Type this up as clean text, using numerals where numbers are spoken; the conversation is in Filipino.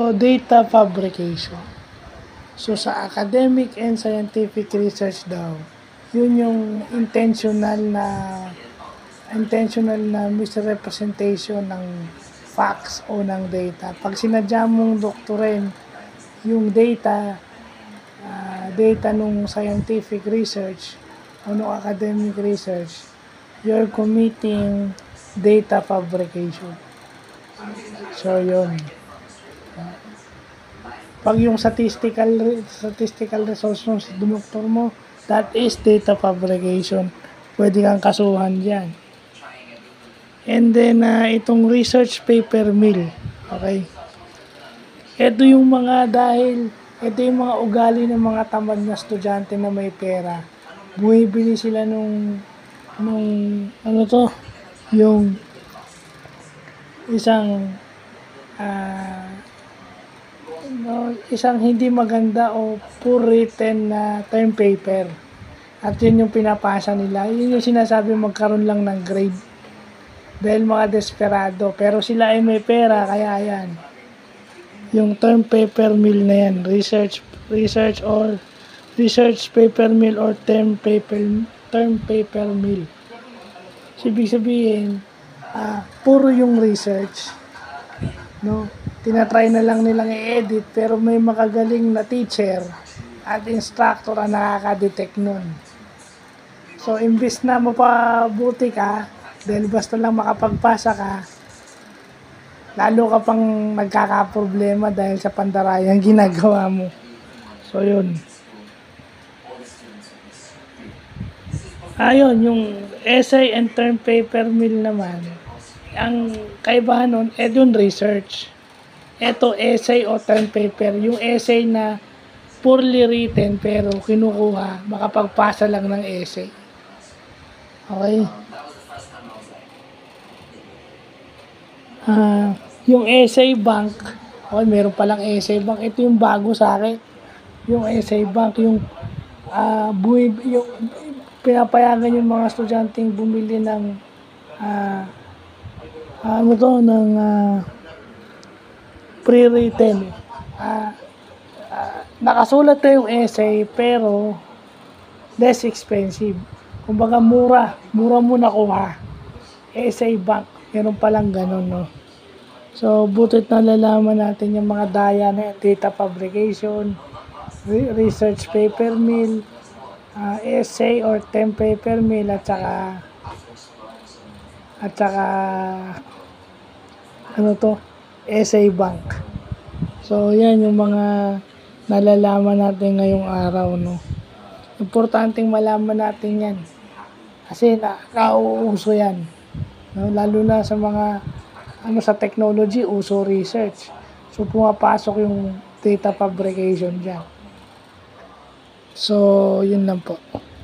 So, data fabrication. So, sa academic and scientific research daw, yun yung intentional na misrepresentation ng facts o ng data. Pag sinadya mong doktorin yung data nung scientific research o nung academic research, you're committing data fabrication. So, yun. Pag yung statistical results ng doktor mo, that is data fabrication. Pwede kang kasuhan dyan. And then, itong research paper mill. Okay? Ito yung mga ugali ng mga tamad na estudyante na may pera. Bumibili sila yung isang hindi maganda o poor written na term paper. At yun yung pinapasa nila. Yun yung sinasabi magkaroon lang ng grade. Dahil mga desperado. Pero sila ay may pera, kaya yan. Yung term paper mill na yan. Research paper mill or term paper mill. Ibig sabihin, puro yung research. No? Tinatry na lang nilang i-edit pero may makagaling na teacher at instructor ang nakaka-detect nun. So, imbis na mapabuti ka, dahil basta lang makapagpasa ka, lalo ka pang nagkakaproblema dahil sa pandarayang ginagawa mo. So, yun. Ayun, yung essay and term paper mill naman, ang kaibahan nun, yung research. Ito, essay o term paper. Yung essay na poorly written pero kinukuha, makapagpasa lang ng essay. Okay? Yung essay bank, okay, meron palang essay bank. Ito yung bago sa akin. Yung essay bank, yung pinapayagan yung mga estudyanteng bumili ng pre-written. Nakasulat na yung essay pero less expensive. Kumbaga mura mo nakuha. Essay bank, meron palang ganun, no? So, butit na lalaman natin yung mga daya na data fabrication, research paper mill, essay or term paper mill, at saka essay bank. So, yan yung mga nalalaman natin ngayong araw, no? Importanteng malaman natin yan. Kasi nauuso yan. No? Lalo na sa mga sa technology, uso research. So, pumapasok yung data fabrication dyan. So, yun lang po.